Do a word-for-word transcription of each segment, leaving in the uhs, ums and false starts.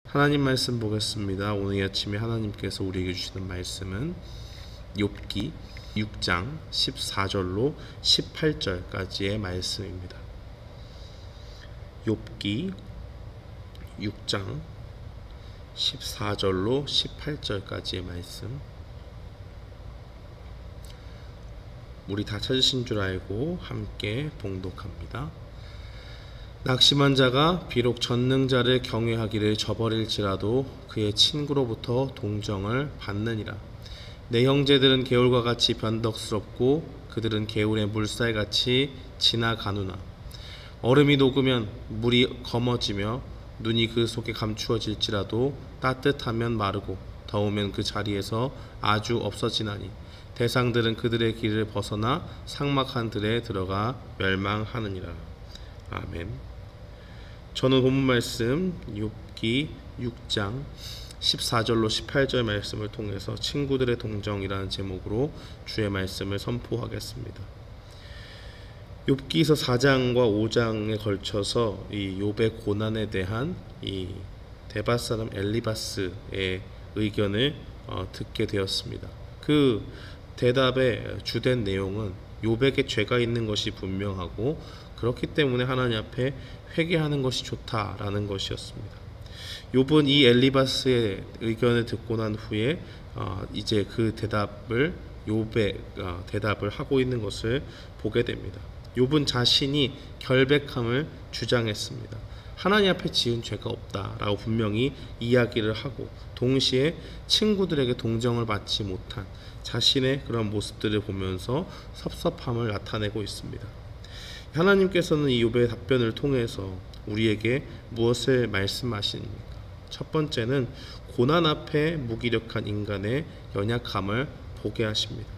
하나님 말씀 보겠습니다. 오늘 이 아침에 하나님께서 우리에게 주시는 말씀은 욥기 육 장 십사 절로 십팔 절까지의 말씀입니다. 욥기 육 장 십사 절로 십팔 절까지의 말씀. 우리 다 찾으신 줄 알고 함께 봉독합니다. 낙심한 자가 비록 전능자를 경외하기를 저버릴지라도 그의 친구로부터 동정을 받느니라. 내 형제들은 개울과 같이 변덕스럽고 그들은 개울의 물살같이 지나가누나. 얼음이 녹으면 물이 검어지며 눈이 그 속에 감추어질지라도 따뜻하면 마르고 더우면 그 자리에서 아주 없어지나니 대상들은 그들의 길을 벗어나 삭막한 들에 들어가 멸망하느니라. 아멘. 저는 본문 말씀 욥기 육 장 십사 절로 십팔 절 말씀을 통해서 친구들의 동정이라는 제목으로 주의 말씀을 선포하겠습니다. 욥기서 사 장과 오 장에 걸쳐서 이 욥의 고난에 대한 이 데밧 사람 엘리바스의 의견을 어, 듣게 되었습니다. 그 대답의 주된 내용은 욥에게 죄가 있는 것이 분명하고 그렇기 때문에 하나님 앞에 회개하는 것이 좋다라는 것이었습니다. 욥은 이 엘리바스의 의견을 듣고 난 후에 어, 이제 그 대답을 욥의 어, 대답을 하고 있는 것을 보게 됩니다. 욥은 자신이 결백함을 주장했습니다. 하나님 앞에 지은 죄가 없다라고 분명히 이야기를 하고 동시에 친구들에게 동정을 받지 못한 자신의 그런 모습들을 보면서 섭섭함을 나타내고 있습니다. 하나님께서는 이 욥의 답변을 통해서 우리에게 무엇을 말씀하십니까? 첫 번째는 고난 앞에 무기력한 인간의 연약함을 보게 하십니다.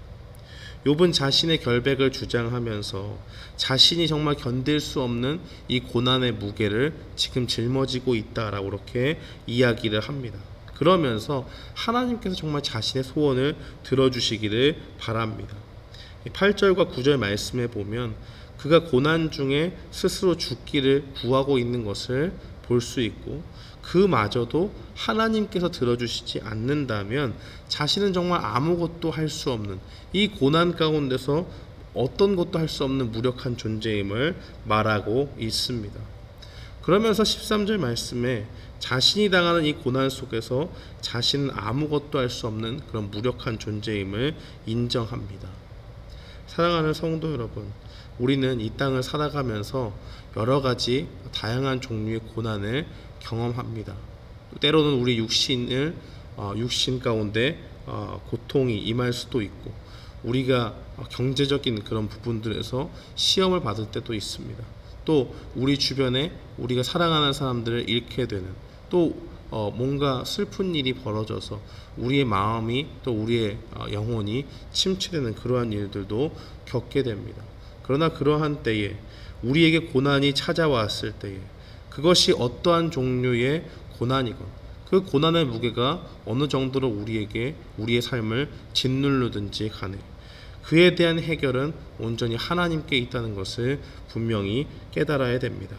욥은 자신의 결백을 주장하면서 자신이 정말 견딜 수 없는 이 고난의 무게를 지금 짊어지고 있다라고 그렇게 이야기를 합니다. 그러면서 하나님께서 정말 자신의 소원을 들어주시기를 바랍니다. 팔 절과 구 절 말씀에 보면 그가 고난 중에 스스로 죽기를 구하고 있는 것을 볼 수 있고 그마저도 하나님께서 들어주시지 않는다면 자신은 정말 아무것도 할 수 없는 이 고난 가운데서 어떤 것도 할 수 없는 무력한 존재임을 말하고 있습니다. 그러면서 십삼 절 말씀에 자신이 당하는 이 고난 속에서 자신은 아무것도 할 수 없는 그런 무력한 존재임을 인정합니다. 사랑하는 성도 여러분, 우리는 이 땅을 살아가면서 여러 가지 다양한 종류의 고난을 경험합니다. 때로는 우리 육신을 어, 육신 가운데 어, 고통이 임할 수도 있고 우리가 경제적인 그런 부분들에서 시험을 받을 때도 있습니다. 또 우리 주변에 우리가 사랑하는 사람들을 잃게 되는 또 어, 뭔가 슬픈 일이 벌어져서 우리의 마음이 또 우리의 어, 영혼이 침체되는 그러한 일들도 겪게 됩니다. 그러나 그러한 때에 우리에게 고난이 찾아왔을 때에 그것이 어떠한 종류의 고난이건 그 고난의 무게가 어느 정도로 우리에게 우리의 삶을 짓누르든지 간에 그에 대한 해결은 온전히 하나님께 있다는 것을 분명히 깨달아야 됩니다.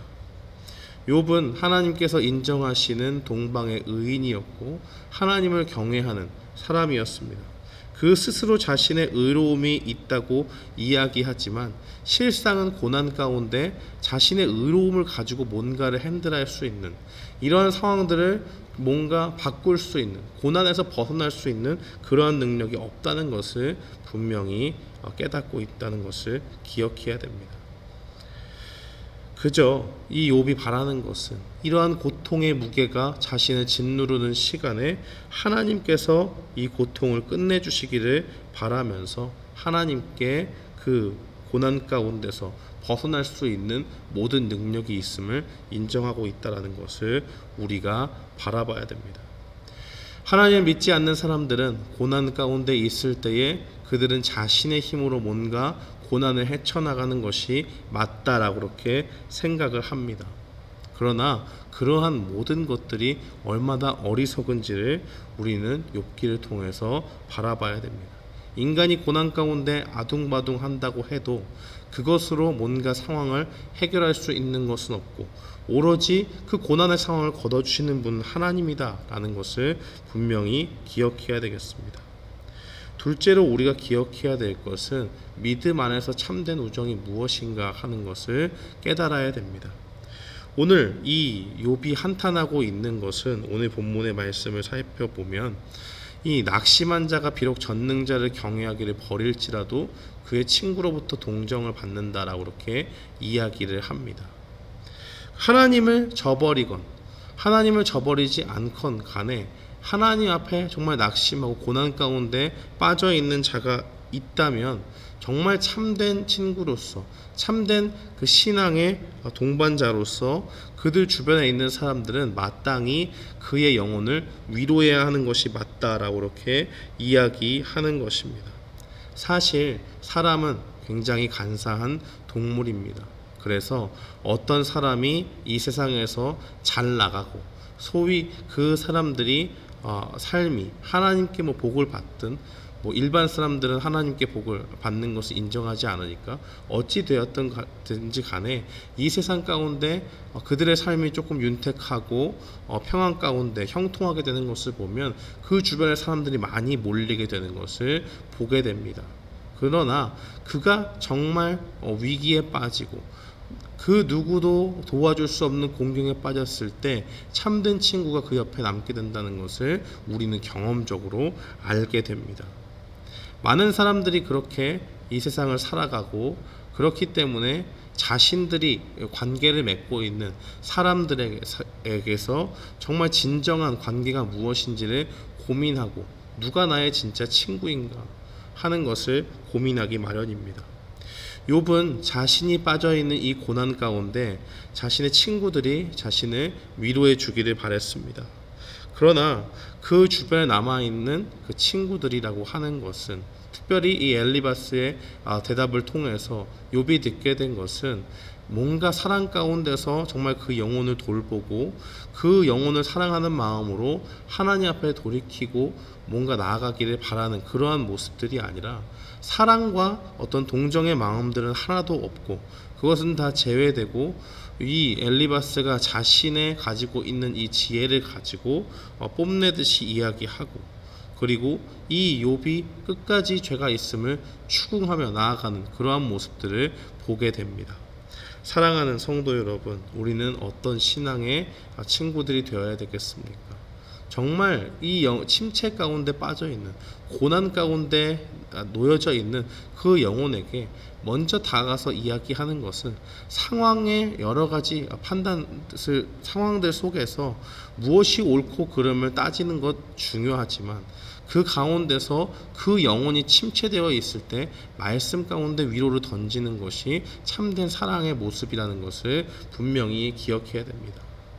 욥은 하나님께서 인정하시는 동방의 의인이었고 하나님을 경외하는 사람이었습니다. 그 스스로 자신의 의로움이 있다고 이야기하지만 실상은 고난 가운데 자신의 의로움을 가지고 뭔가를 핸들할 수 있는 이러한 상황들을 뭔가 바꿀 수 있는 고난에서 벗어날 수 있는 그러한 능력이 없다는 것을 분명히 깨닫고 있다는 것을 기억해야 됩니다. 그저 이 욥이 바라는 것은 이러한 고통의 무게가 자신을 짓누르는 시간에 하나님께서 이 고통을 끝내주시기를 바라면서 하나님께 그 고난 가운데서 벗어날 수 있는 모든 능력이 있음을 인정하고 있다는 것을 우리가 바라봐야 됩니다. 하나님을 믿지 않는 사람들은 고난 가운데 있을 때에 그들은 자신의 힘으로 뭔가 고난을 헤쳐나가는 것이 맞다라고 그렇게 생각을 합니다. 그러나 그러한 모든 것들이 얼마나 어리석은지를 우리는 욥기를 통해서 바라봐야 됩니다. 인간이 고난 가운데 아둥바둥 한다고 해도 그것으로 뭔가 상황을 해결할 수 있는 것은 없고 오로지 그 고난의 상황을 걷어주시는 분은 하나님이다 라는 것을 분명히 기억해야 되겠습니다. 둘째로 우리가 기억해야 될 것은 믿음 안에서 참된 우정이 무엇인가 하는 것을 깨달아야 됩니다. 오늘 이 욥이 한탄하고 있는 것은 오늘 본문의 말씀을 살펴보면 이 낙심한 자가 비록 전능자를 경외하기를 버릴지라도 그의 친구로부터 동정을 받는다라고 그렇게 이야기를 합니다. 하나님을 저버리건 하나님을 저버리지 않건 간에 하나님 앞에 정말 낙심하고 고난 가운데 빠져 있는 자가 있다면 정말 참된 친구로서 참된 그 신앙의 동반자로서 그들 주변에 있는 사람들은 마땅히 그의 영혼을 위로해야 하는 것이 맞다라고 그렇게 이야기하는 것입니다. 사실 사람은 굉장히 간사한 동물입니다. 그래서 어떤 사람이 이 세상에서 잘 나가고 소위 그 사람들이 어, 삶이 하나님께 뭐 복을 받든 뭐 일반 사람들은 하나님께 복을 받는 것을 인정하지 않으니까 어찌 되었든지 간에 이 세상 가운데 그들의 삶이 조금 윤택하고 평안 가운데 형통하게 되는 것을 보면 그 주변의 사람들이 많이 몰리게 되는 것을 보게 됩니다. 그러나 그가 정말 위기에 빠지고 그 누구도 도와줄 수 없는 공경에 빠졌을 때 참된 친구가 그 옆에 남게 된다는 것을 우리는 경험적으로 알게 됩니다. 많은 사람들이 그렇게 이 세상을 살아가고 그렇기 때문에 자신들이 관계를 맺고 있는 사람들에게서 정말 진정한 관계가 무엇인지를 고민하고 누가 나의 진짜 친구인가 하는 것을 고민하기 마련입니다. 욥은 자신이 빠져있는 이 고난 가운데 자신의 친구들이 자신을 위로해 주기를 바랬습니다. 그러나 그 주변에 남아있는 그 친구들이라고 하는 것은 특별히 이 엘리바스의 대답을 통해서 욥이 듣게 된 것은 뭔가 사랑 가운데서 정말 그 영혼을 돌보고 그 영혼을 사랑하는 마음으로 하나님 앞에 돌이키고 뭔가 나아가기를 바라는 그러한 모습들이 아니라 사랑과 어떤 동정의 마음들은 하나도 없고 그것은 다 제외되고 이 엘리바스가 자신의 가지고 있는 이 지혜를 가지고 뽐내듯이 이야기하고 그리고 이 욥이 끝까지 죄가 있음을 추궁하며 나아가는 그러한 모습들을 보게 됩니다. 사랑하는 성도 여러분, 우리는 어떤 신앙의 친구들이 되어야 되겠습니까? 정말 이 침체 가운데 빠져있는 고난 가운데 놓여져 있는 그 영혼에게 먼저 다가가서 이야기하는 것은 상황의 여러 가지 판단을 상황들 속에서 무엇이 옳고 그름을 따지는 것 중요하지만 그 가운데서 그 영혼이 침체되어 있을 때 말씀 가운데 위로를 던지는 것이 참된 사랑의 모습이라는 것을 분명히 기억해야 됩니다.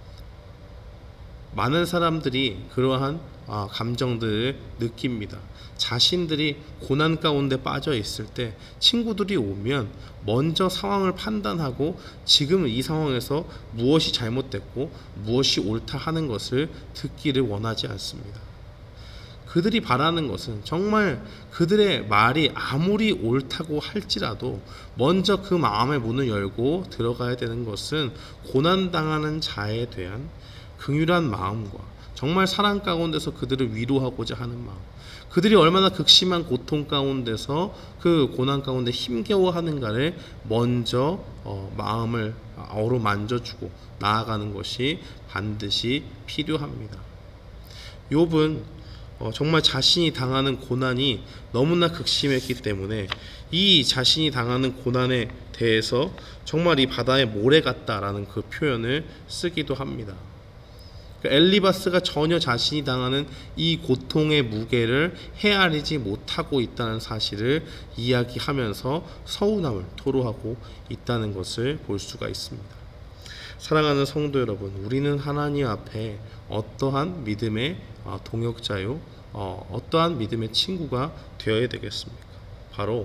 많은 사람들이 그러한 감정들을 느낍니다. 자신들이 고난 가운데 빠져 있을 때 친구들이 오면 먼저 상황을 판단하고 지금 이 상황에서 무엇이 잘못됐고 무엇이 옳다 하는 것을 듣기를 원하지 않습니다. 그들이 바라는 것은 정말 그들의 말이 아무리 옳다고 할지라도 먼저 그 마음의 문을 열고 들어가야 되는 것은 고난당하는 자에 대한 긍휼한 마음과 정말 사랑 가운데서 그들을 위로하고자 하는 마음, 그들이 얼마나 극심한 고통 가운데서 그 고난 가운데 힘겨워하는가를 먼저 어, 마음을 어루만져주고 나아가는 것이 반드시 필요합니다. 욥은 어, 정말 자신이 당하는 고난이 너무나 극심했기 때문에 이 자신이 당하는 고난에 대해서 정말 이 바다의 모래 같다라는 그 표현을 쓰기도 합니다. 엘리바스가 전혀 자신이 당하는 이 고통의 무게를 헤아리지 못하고 있다는 사실을 이야기하면서 서운함을 토로하고 있다는 것을 볼 수가 있습니다. 사랑하는 성도 여러분, 우리는 하나님 앞에 어떠한 믿음의 동역자요, 어떠한 믿음의 친구가 되어야 되겠습니까? 바로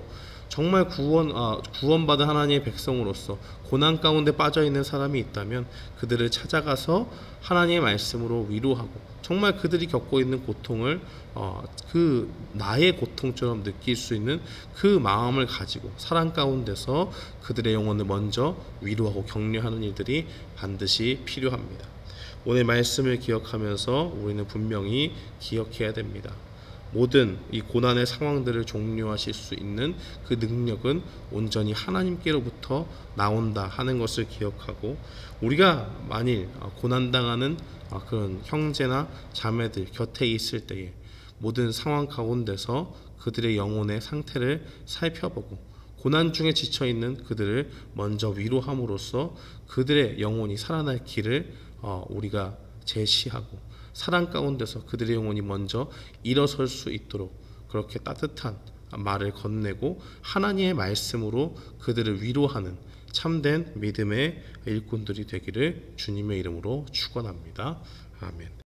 정말 구원 아, 구원받은 하나님의 백성으로서 고난 가운데 빠져 있는 사람이 있다면 그들을 찾아가서 하나님의 말씀으로 위로하고 정말 그들이 겪고 있는 고통을 어, 그 나의 고통처럼 느낄 수 있는 그 마음을 가지고 사랑 가운데서 그들의 영혼을 먼저 위로하고 격려하는 일들이 반드시 필요합니다. 오늘 말씀을 기억하면서 우리는 분명히 기억해야 됩니다. 모든 이 고난의 상황들을 종료하실 수 있는 그 능력은 온전히 하나님께로부터 나온다 하는 것을 기억하고, 우리가 만일 고난당하는 그런 형제나 자매들 곁에 있을 때에 모든 상황 가운데서 그들의 영혼의 상태를 살펴보고 고난 중에 지쳐있는 그들을 먼저 위로함으로써 그들의 영혼이 살아날 길을 우리가 제시하고 사랑 가운데서 그들의 영혼이 먼저 일어설 수 있도록 그렇게 따뜻한 말을 건네고 하나님의 말씀으로 그들을 위로하는 참된 믿음의 일꾼들이 되기를 주님의 이름으로 축원합니다. 아멘.